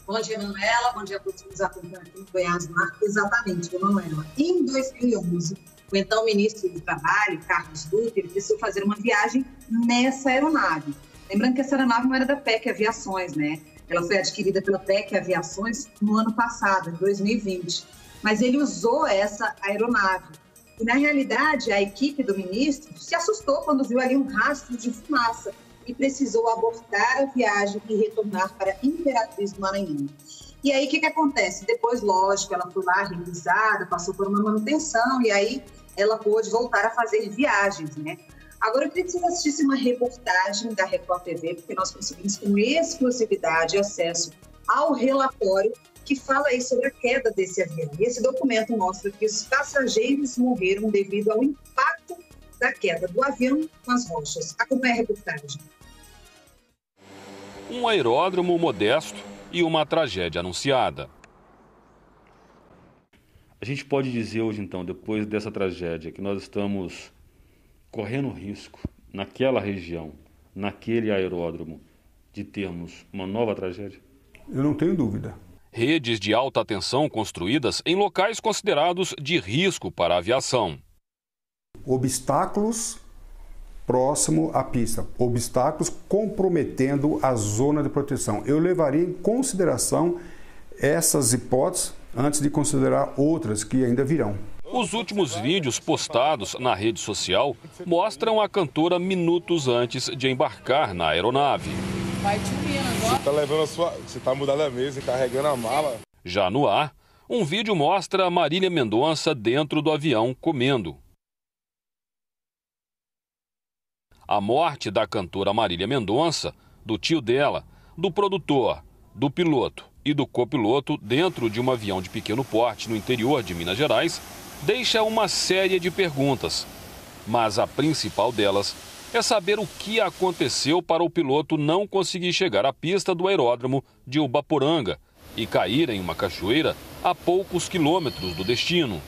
Bom dia, Manuela. Bom dia a todos que nos acompanham aqui no Goiás Mar. Exatamente, Manuela. Em 2011, o então ministro do Trabalho, Carlos Dutra, ele precisou fazer uma viagem nessa aeronave. Lembrando que essa aeronave não era da PEC Aviações, né? Ela foi adquirida pela PEC Aviações no ano passado, em 2020. Mas ele usou essa aeronave. E, na realidade, a equipe do ministro se assustou quando viu ali um rastro de fumaça e precisou abortar a viagem e retornar para Imperatriz do Maranhão. E aí, o que acontece? Depois, lógico, ela foi lá revisada, passou por uma manutenção e aí ela pôde voltar a fazer viagens, né? Agora, eu queria que vocês assistissem uma reportagem da Record TV, porque nós conseguimos com exclusividade acesso ao relatório que fala aí sobre a queda desse avião. E esse documento mostra que os passageiros morreram devido ao impacto da queda do avião com as rochas. Acompanhe a reportagem. Um aeródromo modesto e uma tragédia anunciada. A gente pode dizer hoje, então, depois dessa tragédia, que nós estamos correndo risco, naquela região, naquele aeródromo, de termos uma nova tragédia? Eu não tenho dúvida. Redes de alta tensão construídas em locais considerados de risco para a aviação. Obstáculos próximo à pista, obstáculos comprometendo a zona de proteção. Eu levaria em consideração essas hipóteses antes de considerar outras que ainda virão. Os últimos vídeos postados na rede social mostram a cantora minutos antes de embarcar na aeronave. Você tá mudando a mesa e carregando a mala. Já no ar, um vídeo mostra Marília Mendonça dentro do avião comendo. A morte da cantora Marília Mendonça, do tio dela, do produtor, do piloto e do copiloto dentro de um avião de pequeno porte no interior de Minas Gerais deixa uma série de perguntas. Mas a principal delas é saber o que aconteceu para o piloto não conseguir chegar à pista do aeródromo de Ubaporanga e cair em uma cachoeira a poucos quilômetros do destino.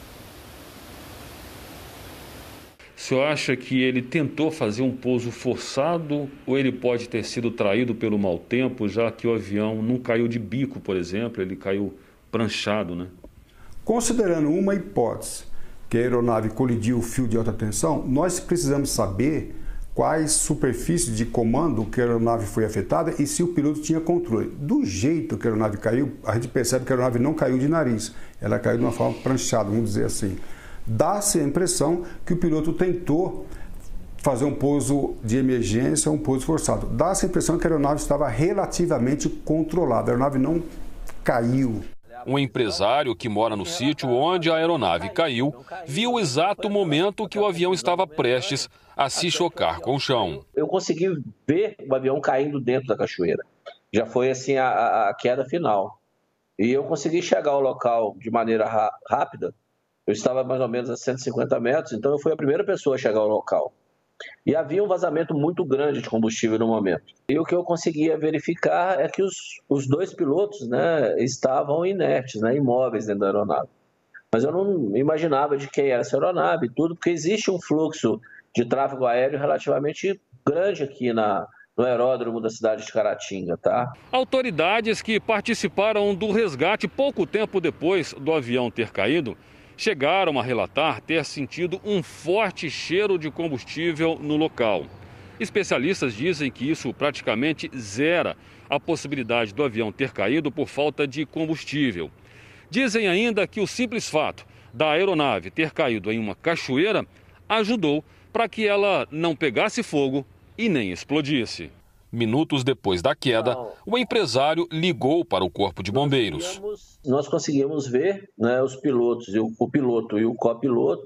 O senhor acha que ele tentou fazer um pouso forçado ou ele pode ter sido traído pelo mau tempo, já que o avião não caiu de bico, por exemplo, ele caiu pranchado, né? Considerando uma hipótese, que a aeronave colidiu o fio de alta tensão, nós precisamos saber quais superfícies de comando que a aeronave foi afetada e se o piloto tinha controle. Do jeito que a aeronave caiu, a gente percebe que a aeronave não caiu de nariz, ela caiu de uma forma pranchada, vamos dizer assim. Dá-se a impressão que o piloto tentou fazer um pouso de emergência, um pouso forçado. Dá-se a impressão que a aeronave estava relativamente controlada, a aeronave não caiu. Um empresário que mora no sítio onde a aeronave caiu viu o exato momento que o avião estava prestes a se chocar com o chão. Eu consegui ver o avião caindo dentro da cachoeira. Já foi assim a queda final. E eu consegui chegar ao local de maneira rápida. Eu estava mais ou menos a 150 metros, então eu fui a primeira pessoa a chegar ao local. E havia um vazamento muito grande de combustível no momento. E o que eu conseguia verificar é que os dois pilotos, né, estavam inertes, né, imóveis dentro da aeronave. Mas eu não imaginava de quem era essa aeronave e tudo, porque existe um fluxo de tráfego aéreo relativamente grande aqui no aeródromo da cidade de Caratinga, tá? Autoridades que participaram do resgate pouco tempo depois do avião ter caído chegaram a relatar ter sentido um forte cheiro de combustível no local. Especialistas dizem que isso praticamente zera a possibilidade do avião ter caído por falta de combustível. Dizem ainda que o simples fato da aeronave ter caído em uma cachoeira ajudou para que ela não pegasse fogo e nem explodisse. Minutos depois da queda, o empresário ligou para o Corpo de Bombeiros. Nós conseguimos ver, né, os pilotos, o piloto e o copiloto,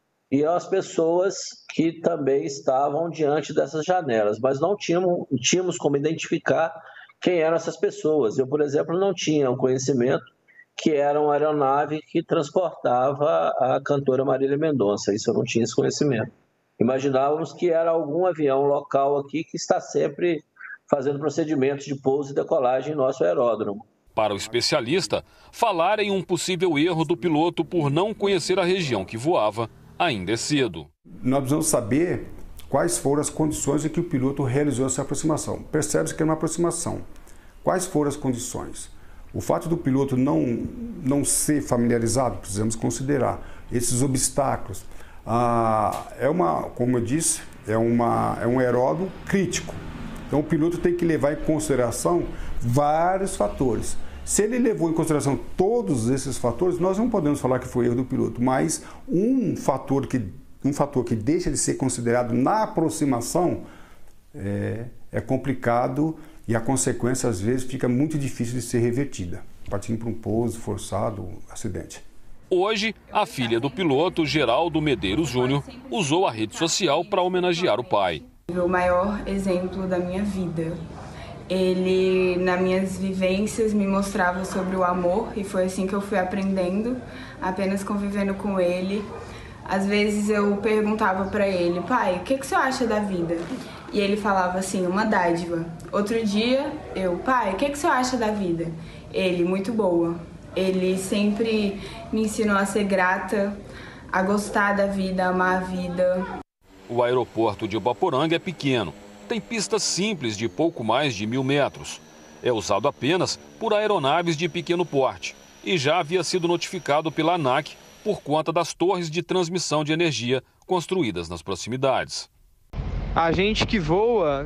e as pessoas que também estavam diante dessas janelas, mas não tínhamos como identificar quem eram essas pessoas. Eu, por exemplo, não tinha o conhecimento que era uma aeronave que transportava a cantora Marília Mendonça. Isso eu não tinha esse conhecimento. Imaginávamos que era algum avião local aqui que está sempre fazendo procedimentos de pouso e decolagem em nosso aeródromo. Para o especialista, falar em um possível erro do piloto por não conhecer a região que voava ainda é cedo. Nós precisamos saber quais foram as condições em que o piloto realizou essa aproximação. Percebe-se que é uma aproximação. Quais foram as condições? O fato do piloto não ser familiarizado, precisamos considerar esses obstáculos. Como eu disse, é um aeródromo crítico. Então o piloto tem que levar em consideração vários fatores. Se ele levou em consideração todos esses fatores, nós não podemos falar que foi erro do piloto, mas um fator que deixa de ser considerado na aproximação é complicado e a consequência às vezes fica muito difícil de ser revertida, partindo para um pouso forçado, acidente. Hoje, a filha do piloto, Geraldo Medeiros Júnior, usou a rede social para homenagear o pai. O maior exemplo da minha vida. Ele, nas minhas vivências, me mostrava sobre o amor e foi assim que eu fui aprendendo, apenas convivendo com ele. Às vezes eu perguntava para ele, pai, o que você acha da vida? E ele falava assim, uma dádiva. Outro dia, pai, o que você acha da vida? Ele, muito boa. Ele sempre me ensinou a ser grata, a gostar da vida, a amar a vida. O aeroporto de Ubaporanga é pequeno. Tem pistas simples de pouco mais de 1.000 metros. É usado apenas por aeronaves de pequeno porte e já havia sido notificado pela ANAC por conta das torres de transmissão de energia construídas nas proximidades. A gente que voa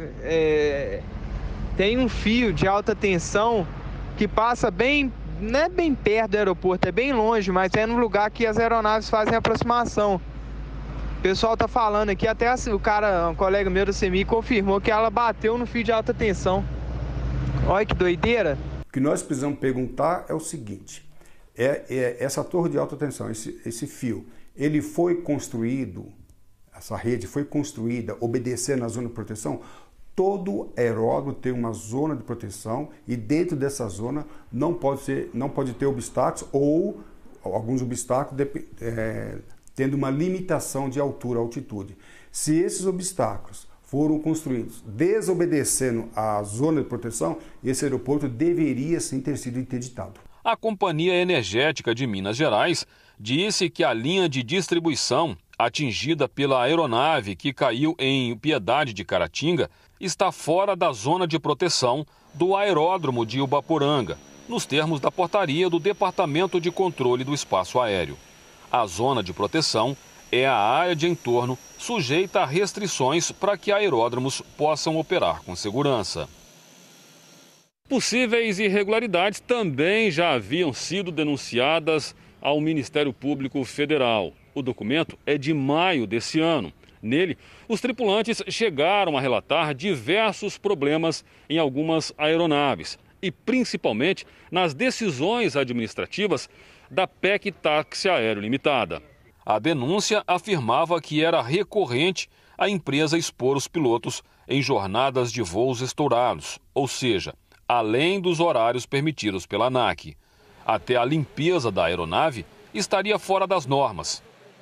tem um fio de alta tensão que passa bem, não é bem perto do aeroporto, é bem longe, mas é no lugar que as aeronaves fazem a aproximação. O pessoal tá falando aqui, até um colega meu da CMI confirmou que ela bateu no fio de alta tensão. Olha que doideira. O que nós precisamos perguntar é o seguinte, essa torre de alta tensão, esse fio, ele foi construído, essa rede foi construída obedecendo à zona de proteção? Todo aeródromo tem uma zona de proteção e dentro dessa zona não pode ter obstáculos ou alguns obstáculos tendo uma limitação de altura, altitude. Se esses obstáculos foram construídos desobedecendo à zona de proteção, esse aeroporto deveria sim ter sido interditado. A Companhia Energética de Minas Gerais disse que a linha de distribuição atingida pela aeronave que caiu em Piedade de Caratinga está fora da zona de proteção do aeródromo de Ubaporanga, nos termos da portaria do Departamento de Controle do Espaço Aéreo. A zona de proteção é a área de entorno sujeita a restrições para que aeródromos possam operar com segurança. Possíveis irregularidades também já haviam sido denunciadas ao Ministério Público Federal. O documento é de maio desse ano. Nele, os tripulantes chegaram a relatar diversos problemas em algumas aeronaves e principalmente nas decisões administrativas da PEC Táxi Aéreo Limitada. A denúncia afirmava que era recorrente a empresa expor os pilotos em jornadas de voos estourados, ou seja, além dos horários permitidos pela ANAC. Até a limpeza da aeronave estaria fora das normas.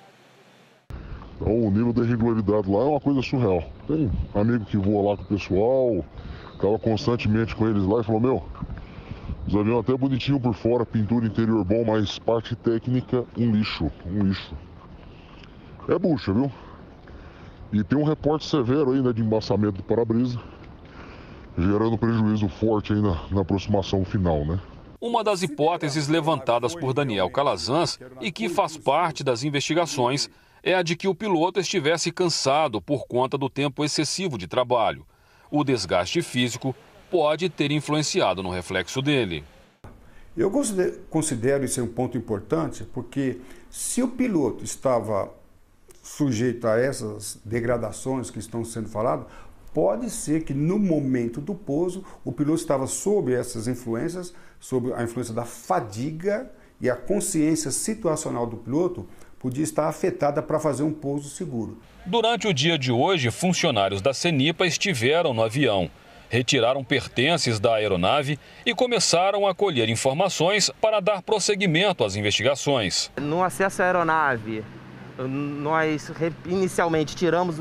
Então, o nível de irregularidade lá é uma coisa surreal. Tem amigo que voa lá com o pessoal, estava constantemente com eles lá e falou, os aviões até bonitinho por fora, pintura interior bom, mas parte técnica, um lixo. É bucha, viu? E tem um reporte severo aí, de embaçamento do para-brisa, gerando prejuízo forte aí na aproximação final, Uma das hipóteses levantadas por Daniel Calazans e que faz parte das investigações é a de que o piloto estivesse cansado por conta do tempo excessivo de trabalho. O desgaste físico pode ter influenciado no reflexo dele. Eu considero isso um ponto importante, porque se o piloto estava sujeito a essas degradações que estão sendo faladas, pode ser que no momento do pouso o piloto estava sob essas influências, sob a influência da fadiga, e a consciência situacional do piloto podia estar afetada para fazer um pouso seguro. Durante o dia de hoje, funcionários da CENIPA estiveram no avião, retiraram pertences da aeronave e começaram a colher informações para dar prosseguimento às investigações. No acesso à aeronave, nós inicialmente tiramos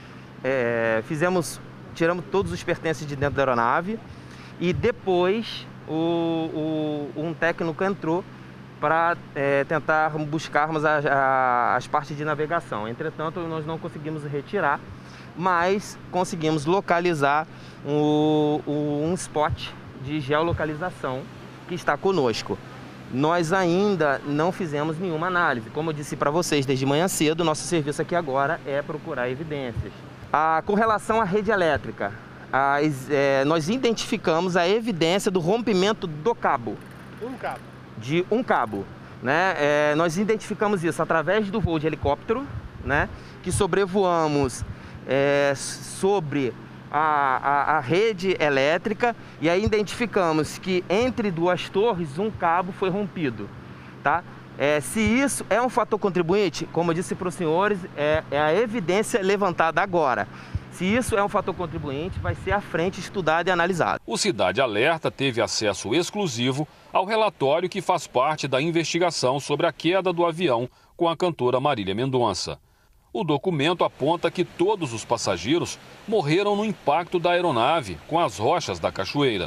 todos os pertences de dentro da aeronave e depois um técnico entrou para tentar buscarmos as partes de navegação. Entretanto, nós não conseguimos retirar, mas conseguimos localizar um spot de geolocalização que está conosco. Nós ainda não fizemos nenhuma análise. Como eu disse para vocês desde manhã cedo, nosso serviço aqui agora é procurar evidências. Com relação à rede elétrica, nós identificamos a evidência do rompimento do cabo. De um cabo. Né? Nós identificamos isso através do voo de helicóptero, né? Que sobrevoamos sobre a rede elétrica e aí identificamos que entre duas torres um cabo foi rompido. Tá? Se isso é um fator contribuinte, como eu disse para os senhores, é a evidência levantada agora. Se isso é um fator contribuinte, vai ser à frente estudado e analisado. O Cidade Alerta teve acesso exclusivo ao relatório que faz parte da investigação sobre a queda do avião com a cantora Marília Mendonça. O documento aponta que todos os passageiros morreram no impacto da aeronave com as rochas da cachoeira.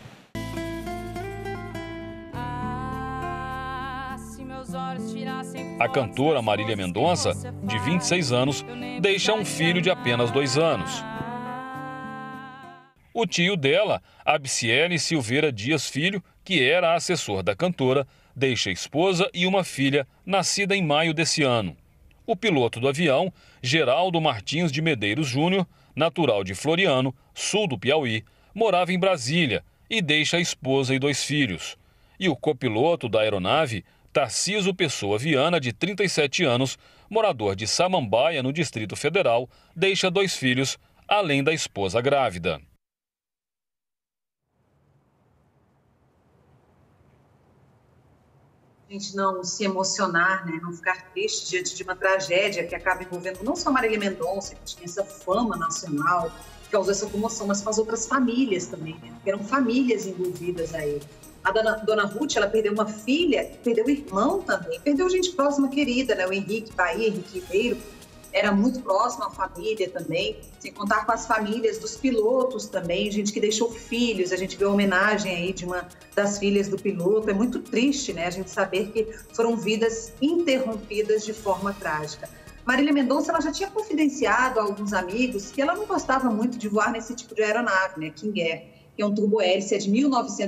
A cantora Marília Mendonça, de 26 anos, deixa um filho de apenas 2 anos. O tio dela, Abciele Silveira Dias Filho, que era assessor da cantora, deixa esposa e uma filha nascida em maio desse ano. O piloto do avião, Geraldo Martins de Medeiros Júnior, natural de Floriano, sul do Piauí, morava em Brasília e deixa a esposa e 2 filhos. E o copiloto da aeronave, Tarciso Pessoa Viana, de 37 anos, morador de Samambaia, no Distrito Federal, deixa 2 filhos, além da esposa grávida. A gente não se emocionar, né? Não ficar triste diante de uma tragédia que acaba envolvendo não só Marília Mendonça, que tinha essa fama nacional, que causou essa comoção, mas com as outras famílias também, né? Porque eram famílias envolvidas aí. A dona Ruth, ela perdeu uma filha, perdeu o irmão também, perdeu gente próxima, querida, né? O Henrique Bahia, Henrique Ribeiro, era muito próximo à família também, sem contar com as famílias dos pilotos também, gente que deixou filhos, a gente vê a homenagem aí de uma das filhas do piloto, é muito triste, né, a gente saber que foram vidas interrompidas de forma trágica. Marília Mendonça, ela já tinha confidenciado a alguns amigos que ela não gostava muito de voar nesse tipo de aeronave, né, King Air, que é um turbohélice, é de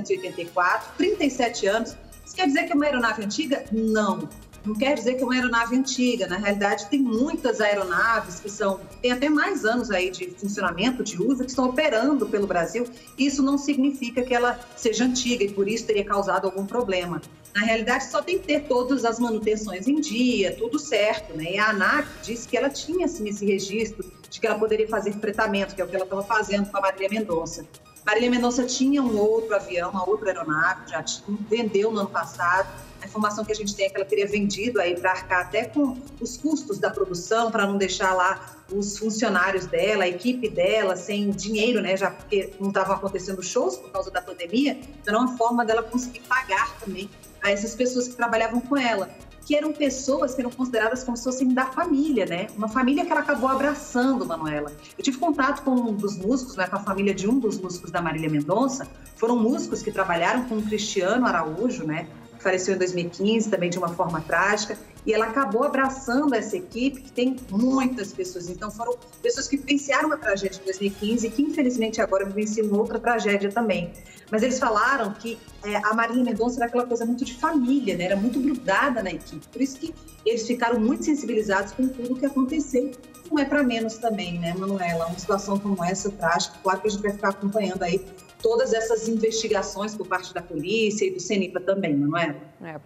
1984, 37 anos. Isso quer dizer que é uma aeronave antiga? Não. Não quer dizer que é uma aeronave antiga. Na realidade, tem muitas aeronaves que têm até mais anos aí de funcionamento, de uso, que estão operando pelo Brasil. Isso não significa que ela seja antiga e por isso teria causado algum problema. Na realidade, só tem que ter todas as manutenções em dia, tudo certo, né? E a ANAC disse que ela tinha, assim, esse registro de que ela poderia fazer fretamento, que é o que ela estava fazendo com a Marília Mendonça. Marília Mendonça tinha um outro avião, uma outra aeronave, já tinha, vendeu no ano passado. A informação que a gente tem é que ela teria vendido aí para arcar até com os custos da produção, para não deixar lá os funcionários dela, a equipe dela, sem dinheiro, né? Já porque não estavam acontecendo shows por causa da pandemia, então era uma forma dela conseguir pagar também a essas pessoas que trabalhavam com ela, que eram pessoas que eram consideradas como se fossem da família, né? Uma família que ela acabou abraçando, Manuela. Eu tive contato com um dos músicos, né? Com a família de um dos músicos da Marília Mendonça. Foram músicos que trabalharam com o Cristiano Araújo, né? Que faleceu em 2015, também de uma forma trágica. E ela acabou abraçando essa equipe, que tem muitas pessoas. Então, foram pessoas que vivenciaram uma tragédia em 2015 e que, infelizmente, agora vivenciam outra tragédia também. Mas eles falaram que a Marília Mendonça era aquela coisa muito de família, né? Era muito grudada na equipe. Por isso que eles ficaram muito sensibilizados com tudo o que aconteceu. Não é para menos também, né, Manuela? Uma situação como essa, trágica, claro que a gente vai ficar acompanhando aí todas essas investigações por parte da polícia e do CENIPA também, não é?